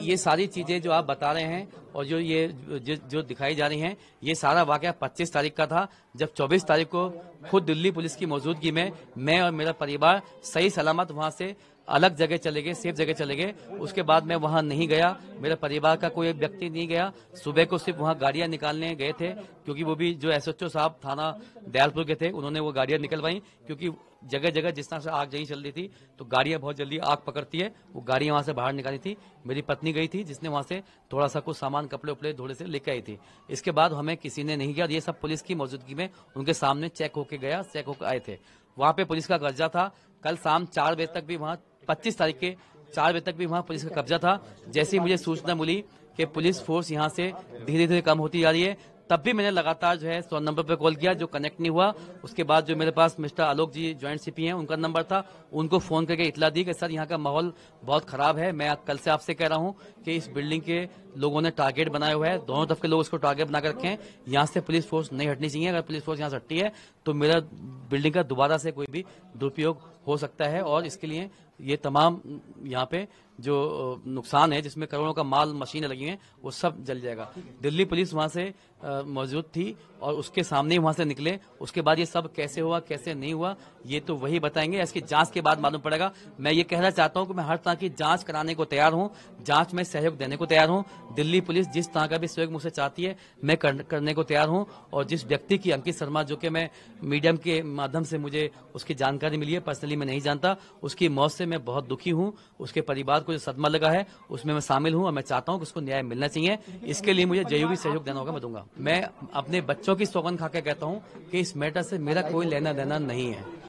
ये सारी चीजें जो आप बता रहे हैं और जो दिखाई जा रही हैं, ये सारा वाकया 25 तारीख का था, जब 24 तारीख को खुद दिल्ली पुलिस की मौजूदगी में मैं और मेरा परिवार सही सलामत वहां से अलग जगह चले गए, सेफ जगह चले गए। उसके बाद मैं वहां नहीं गया, मेरे परिवार का कोई व्यक्ति नहीं गया। सुबह को सिर्फ वहां गाड़ियां निकालने गए थे, क्योंकि वो भी जो एसएचओ साहब थाना दयालपुर के थे, उन्होंने वो गाड़ियां निकलवाई, क्योंकि जगह जगह जिस तरह से आग नहीं चल रही थी तो गाड़ियां बहुत जल्दी आग पकड़ती है। वो गाड़ियां वहां से बाहर निकाली थी। मेरी पत्नी गई थी, जिसने वहां से थोड़ा सा कुछ सामान कपड़े उपड़े थोड़े से लेके आई थी। इसके बाद हमें किसी ने नहीं किया। ये सब पुलिस की मौजूदगी में उनके सामने चेक होके गया, चेक होकर आए थे। वहां पे पुलिस का कब्जा था। कल शाम 4 बजे तक भी वहां 25 तारीख के 4 बजे तक भी वहां पुलिस का कब्जा था। जैसे ही मुझे सूचना मिली कि पुलिस फोर्स यहां से धीरे धीरे कम होती जा रही है, तब भी मैंने लगातार जो है 100 नंबर पे कॉल किया, जो कनेक्ट नहीं हुआ। उसके बाद जो मेरे पास mister Alok ji joint CP हैं, उनका नंबर था, उनको फोन करके इतला दी कि सर यहाँ का माहौल बहुत खराब है। मैं कल से आपसे कह रहा हूँ कि इस बिल्डिंग के लोगों ने टारगेट बनाया हुआ है, दोनों तरफ के लोग इसको टारगेट बना कर रखे हैं। यहाँ से पुलिस फोर्स नहीं हटनी चाहिए। अगर पुलिस फोर्स यहाँ से हटती है तो मेरा बिल्डिंग का दोबारा से कोई भी दुरुपयोग हो सकता है, और इसके लिए ये तमाम यहाँ पे जो नुकसान है, जिसमें करोड़ों का माल मशीनें लगी हैं, वो सब जल जाएगा। दिल्ली पुलिस वहां से मौजूद थी और उसके सामने ही वहां से निकले। उसके बाद ये सब कैसे हुआ कैसे नहीं हुआ, ये तो वही बताएंगे। इसकी जांच के बाद मालूम पड़ेगा। मैं ये कहना चाहता हूं कि मैं हर तरह की जांच कराने को तैयार हूं, जांच में सहयोग देने को तैयार हूं। दिल्ली पुलिस जिस तरह का भी सहयोग मुझसे चाहती है, मैं करने को तैयार हूं। और जिस व्यक्ति की, अंकित शर्मा, जो कि मैं मीडियम के माध्यम से मुझे उसकी जानकारी मिली है, पर्सनली मैं नहीं जानता, उसकी मौत से मैं बहुत दुखी हूं। उसके परिवार को जो सदमा लगा है उसमें मैं शामिल हूं, और मैं चाहता हूं कि उसको न्याय मिलना चाहिए। इसके लिए मुझे जो भी सहयोग देना होगा मैं दूंगा। मैं अपने बच्चों की सौगंध खा के कहता हूं कि इस मैटर से मेरा कोई लेना देना नहीं है।